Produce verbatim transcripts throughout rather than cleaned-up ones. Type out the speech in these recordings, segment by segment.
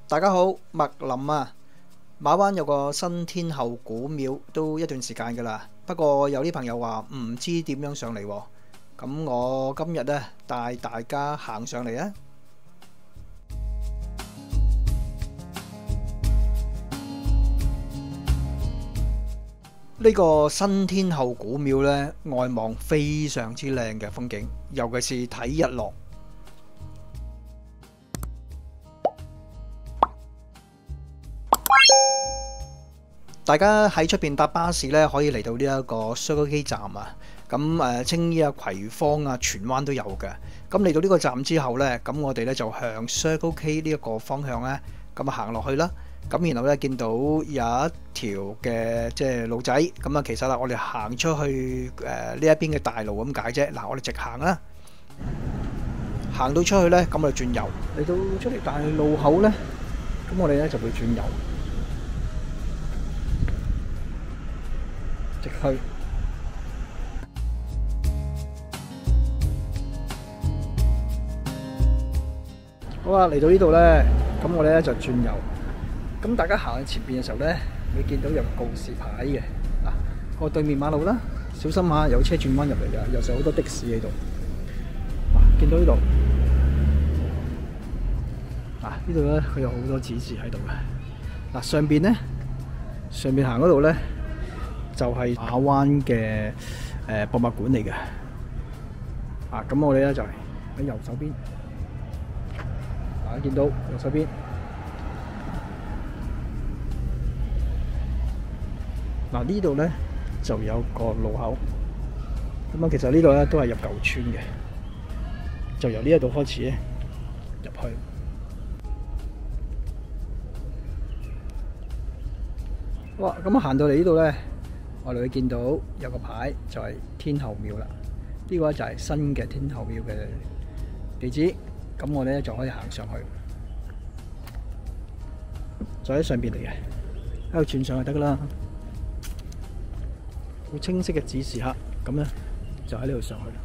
大家好，麥林啊，馬灣有個新天后古廟都一段時間噶啦，不過有啲朋友話唔知點樣上嚟喎，咁我今日呢帶大家行上嚟啊！呢個新天后古廟呢，外望非常之靚嘅風景，尤其是睇日落。大家喺出邊搭巴士咧，可以嚟到呢一個 Circle K 站啊。咁誒，青衣啊、葵芳啊、荃灣都有嘅。咁嚟到呢個站之後呢，咁我哋咧就向 Circle K 呢一個方向呢，咁啊行落去啦。咁然後咧見到有一條嘅即係路仔，咁啊其實啦，我哋行出去誒呢一邊嘅大路咁解啫。嗱，我哋直行啦，行到出去呢，咁我哋轉右，嚟到出嚟大路口呢，咁我哋咧就會轉右。直去，好啊！嚟到呢度呢，咁我哋咧就轉右。咁大家行喺前邊嘅時候呢，會見到有告示牌嘅。嗱，過對面馬路啦，小心下有車轉彎入嚟㗎，有時好多的士喺度。嗱，見到呢度，嗱呢度呢，佢有好多指示喺度嘅。嗱，上邊呢，上邊行嗰度呢，就係馬灣嘅誒博物館嚟嘅，啊咁我哋咧就係喺右手邊，大家見到右手邊，嗱呢度咧就有個路口，咁啊其實呢度咧都係入舊村嘅，就由呢一度開始咧入去。哇！咁行到嚟呢度咧，我哋會見到有個牌就係天后廟啦，呢個就係新嘅天后廟嘅地址，咁我哋咧就可以行上去，就喺上邊嚟嘅，喺度轉上去得噶啦，好清晰嘅指示嚇，咁咧就喺呢度上去。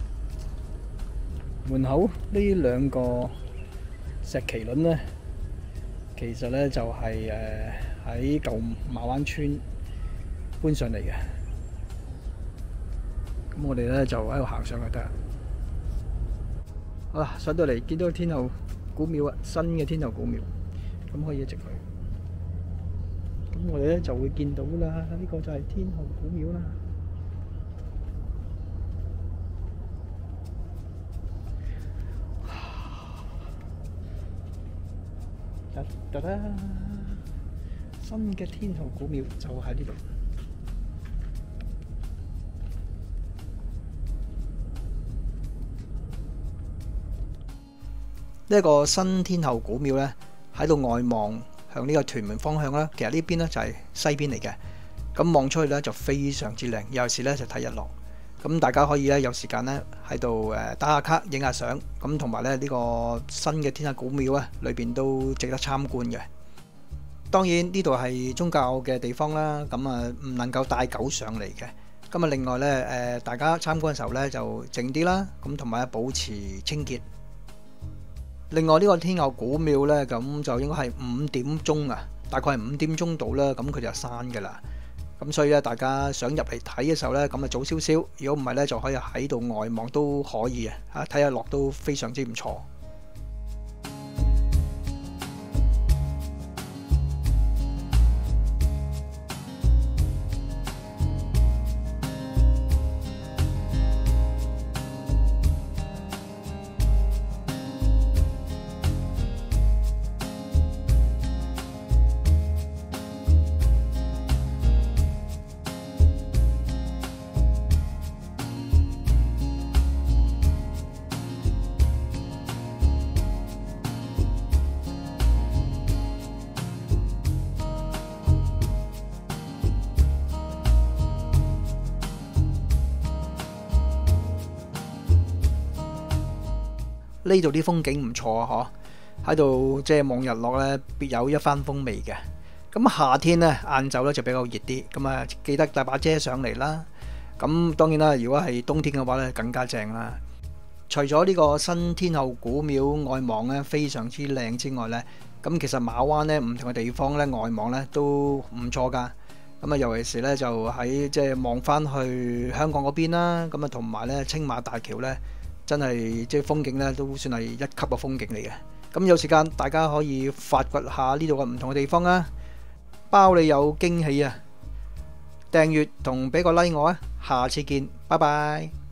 門口呢兩個石麒麟咧，其實咧就係誒喺舊馬灣村搬上嚟嘅，咁我哋咧就喺度行上去得啦。好啦，上到嚟見到天后古廟啊，新嘅天后古廟，咁可以一直去。咁我哋咧就會見到啦，呢個就係天后古廟啦。得得啦，新嘅天后古廟就喺呢度。呢一個新天后古廟呢，喺度外望向呢個屯門方向啦。其實呢邊呢就係西邊嚟嘅，咁望出去呢就非常之靚。有時呢就睇日落，咁大家可以呢有時間呢喺度誒打下卡、影下相，咁同埋咧呢個新嘅天后古廟啊，裏邊都值得參觀嘅。當然呢度係宗教嘅地方啦，咁啊唔能夠帶狗上嚟嘅。咁啊另外呢，誒大家參觀嘅時候呢就靜啲啦，咁同埋保持清潔。另外呢個天后古廟呢，咁就應該係五點鐘啊，大概係五點鐘到啦，咁佢就閂㗎啦。咁所以咧，大家想入嚟睇嘅時候呢，咁啊早少少，如果唔係呢，就可以喺度外望都可以啊，嚇睇下落都非常之唔錯。呢度啲風景唔錯啊！嗬，喺度即係望日落呢，別有一番風味嘅。咁夏天呢，晏晝呢就比較熱啲，咁啊記得帶把遮上嚟啦。咁當然啦，如果係冬天嘅話呢，更加正啦。除咗呢個新天后古廟外望呢非常之靚之外呢，咁咁其實馬灣咧唔同嘅地方咧外望咧都唔錯㗎。咁啊，尤其是咧就喺即係望翻去香港嗰邊啦。咁啊，同埋咧青馬大橋咧，真係即係風景咧都算係一級嘅風景嚟嘅。咁有時間大家可以發掘下呢度嘅唔同嘅地方啊，包你有驚喜啊！訂閱同俾個 like 我啊，下次見，拜拜。